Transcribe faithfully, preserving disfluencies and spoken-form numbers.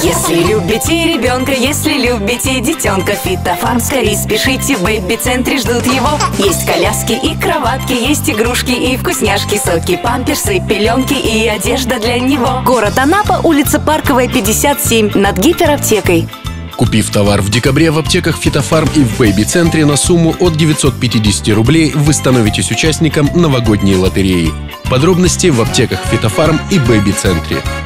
Если любите ребенка, если любите детенка, Фитофарм, скорей спешите, в бэби-центре ждут его. Есть коляски и кроватки, есть игрушки и вкусняшки, соки, памперсы, пеленки и одежда для него. Город Анапа, улица Парковая, пятьдесят семь, над гипераптекой. Купив товар в декабре в аптеках Фитофарм и в бэби-центре на сумму от девятисот пятидесяти рублей, вы становитесь участником новогодней лотереи. Подробности в аптеках Фитофарм и бэби-центре.